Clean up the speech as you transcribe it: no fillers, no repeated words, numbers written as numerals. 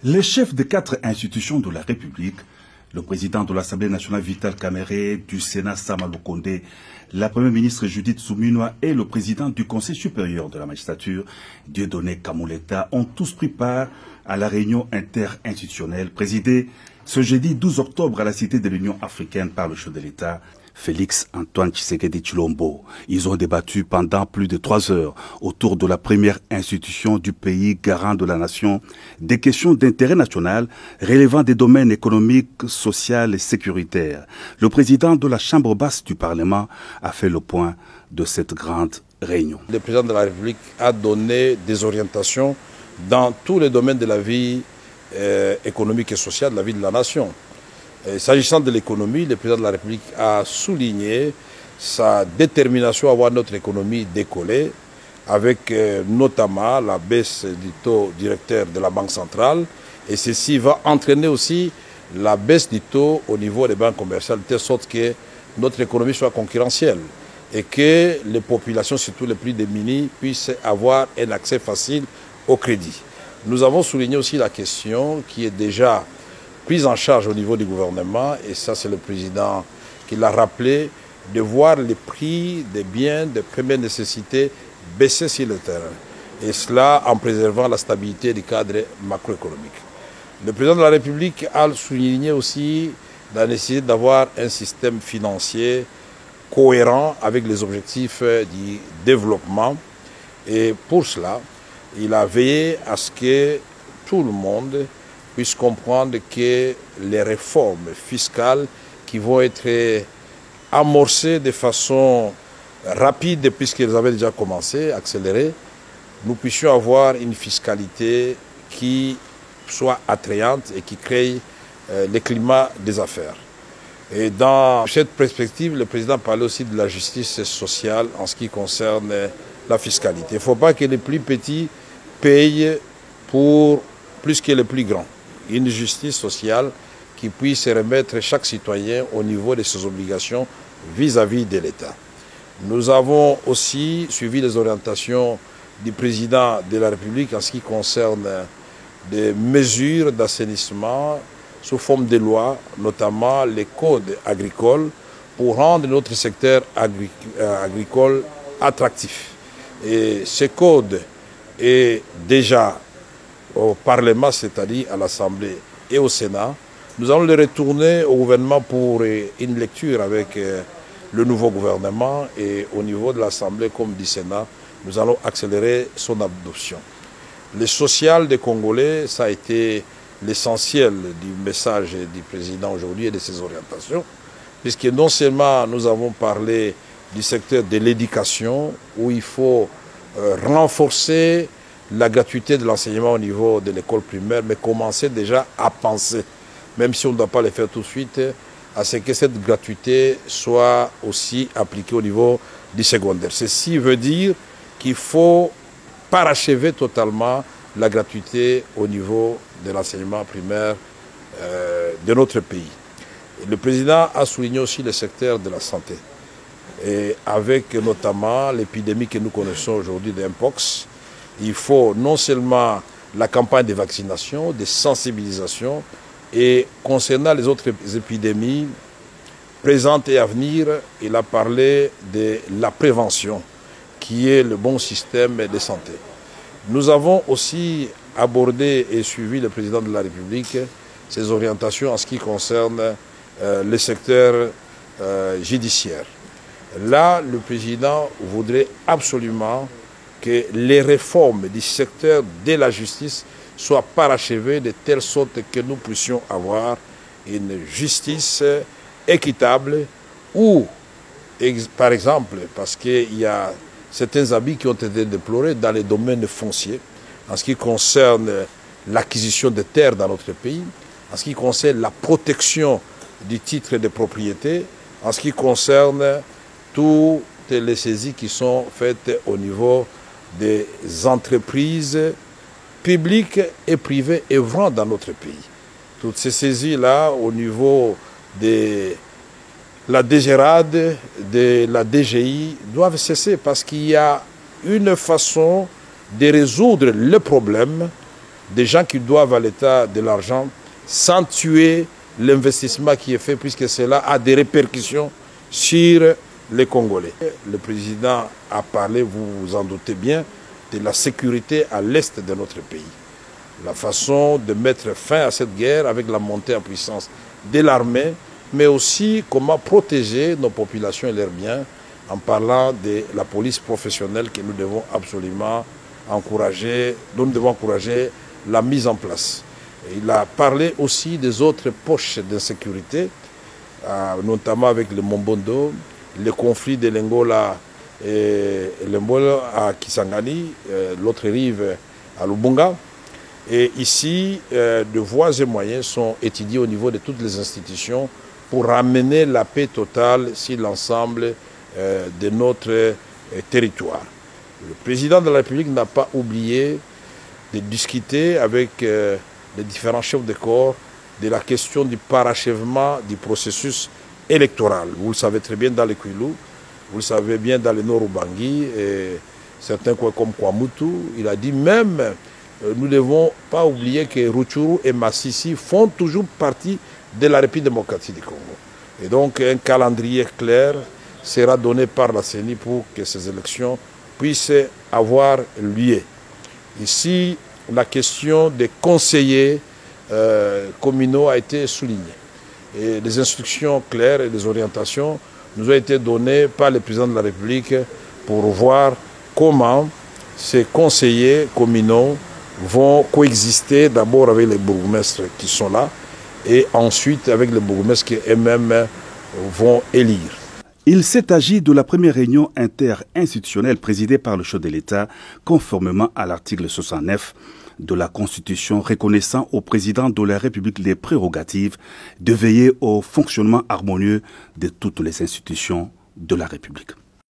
Les chefs des 4 institutions de la République, le président de l'Assemblée nationale Vital Kamerhe, du Sénat Sama Lukonde, la première ministre Judith Suminwa et le président du Conseil supérieur de la magistrature, Dieudonné Kamuleta, ont tous pris part à la réunion interinstitutionnelle présidée ce jeudi 12 octobre à la Cité de l'Union africaine par le chef de l'État, Félix Antoine Tshisekedi Tshilombo. Ils ont débattu pendant plus de 3 heures autour de la première institution du pays garant de la nation des questions d'intérêt national relevant des domaines économiques, sociaux et sécuritaires. Le président de la Chambre basse du Parlement a fait le point de cette grande réunion. Le président de la République a donné des orientations dans tous les domaines de la vie économique et sociale de la vie de la nation. S'agissant de l'économie, le président de la République a souligné sa détermination à voir notre économie décoller, avec notamment la baisse du taux directeur de la Banque centrale. Et ceci va entraîner aussi la baisse du taux au niveau des banques commerciales, de telle sorte que notre économie soit concurrentielle et que les populations, surtout les plus démunies, puissent avoir un accès facile au crédit. Nous avons souligné aussi la question qui est déjà prise en charge au niveau du gouvernement, et ça c'est le président qui l'a rappelé, de voir les prix des biens de première nécessité baisser sur le terrain. Et cela en préservant la stabilité du cadre macroéconomique. Le président de la République a souligné aussi la nécessité d'avoir un système financier cohérent avec les objectifs du développement. Et pour cela, il a veillé à ce que tout le monde puisse comprendre que les réformes fiscales qui vont être amorcées de façon rapide, puisqu'elles avaient déjà commencé, accélérées, nous puissions avoir une fiscalité qui soit attrayante et qui crée le climat des affaires. Et dans cette perspective, le président parlait aussi de la justice sociale en ce qui concerne la fiscalité. Il ne faut pas que les plus petits payent pour plus que les plus grands. Une justice sociale qui puisse remettre chaque citoyen au niveau de ses obligations vis-à-vis de l'État. Nous avons aussi suivi les orientations du président de la République en ce qui concerne des mesures d'assainissement sous forme de loi, notamment les codes agricoles, pour rendre notre secteur agricole attractif. Et ce code est déjà au Parlement, c'est-à-dire à l'Assemblée et au Sénat. Nous allons le retourner au gouvernement pour une lecture avec le nouveau gouvernement, et au niveau de l'Assemblée comme du Sénat, nous allons accélérer son adoption. Le social des Congolais, ça a été l'essentiel du message du président aujourd'hui et de ses orientations, puisque non seulement nous avons parlé du secteur de l'éducation, où il faut renforcer la gratuité de l'enseignement au niveau de l'école primaire, mais commencer déjà à penser, même si on ne doit pas le faire tout de suite, à ce que cette gratuité soit aussi appliquée au niveau du secondaire. Ceci veut dire qu'il faut parachever totalement la gratuité au niveau de l'enseignement primaire de notre pays. Et le président a souligné aussi le secteur de la santé, et avec notamment l'épidémie que nous connaissons aujourd'hui de Mpox. Il faut non seulement la campagne de vaccination, de sensibilisation, et concernant les autres épidémies présentes et à venir, il a parlé de la prévention, qui est le bon système de santé. Nous avons aussi abordé et suivi le président de la République ses orientations en ce qui concerne le secteur judiciaire. Là, le président voudrait absolument que les réformes du secteur de la justice soient parachevées de telle sorte que nous puissions avoir une justice équitable où, par exemple, parce qu'il y a certains abus qui ont été déplorés dans les domaines fonciers, en ce qui concerne l'acquisition de terres dans notre pays, en ce qui concerne la protection du titre de propriété, en ce qui concerne toutes les saisies qui sont faites au niveau des entreprises publiques et privées œuvrant dans notre pays. Toutes ces saisies-là, au niveau de la DGRAD, de la DGI, doivent cesser parce qu'il y a une façon de résoudre le problème des gens qui doivent à l'État de l'argent sans tuer l'investissement qui est fait, puisque cela a des répercussions sur les Congolais. Le président a parlé, vous vous en doutez bien, de la sécurité à l'est de notre pays. La façon de mettre fin à cette guerre avec la montée en puissance de l'armée, mais aussi comment protéger nos populations et leurs biens en parlant de la police professionnelle que nous devons absolument encourager, dont nous devons encourager la mise en place. Et il a parlé aussi des autres poches d'insécurité, notamment avec le Mombondo, le conflit de l'Angola et l'Angola à Kisangani, l'autre rive à Lubunga. Et ici, de voies et moyens sont étudiés au niveau de toutes les institutions pour ramener la paix totale sur l'ensemble de notre territoire. Le président de la République n'a pas oublié de discuter avec les différents chefs de corps de la question du parachèvement du processus électoral. Vous le savez très bien dans le Kwilu, vous le savez bien dans le Nord Ubangi, et certains comme Kwamutu, il a dit même, nous ne devons pas oublier que Rutshuru et Masisi font toujours partie de la République démocratique du Congo. Et donc un calendrier clair sera donné par la CENI pour que ces élections puissent avoir lieu. Ici, la question des conseillers communaux a été soulignée. Et les instructions claires et les orientations nous ont été données par le président de la République pour voir comment ces conseillers communaux vont coexister d'abord avec les bourgmestres qui sont là et ensuite avec les bourgmestres qui eux-mêmes vont élire. Il s'est agi de la première réunion interinstitutionnelle présidée par le chef de l'État, conformément à l'article 69 de la Constitution reconnaissant au président de la République les prérogatives de veiller au fonctionnement harmonieux de toutes les institutions de la République.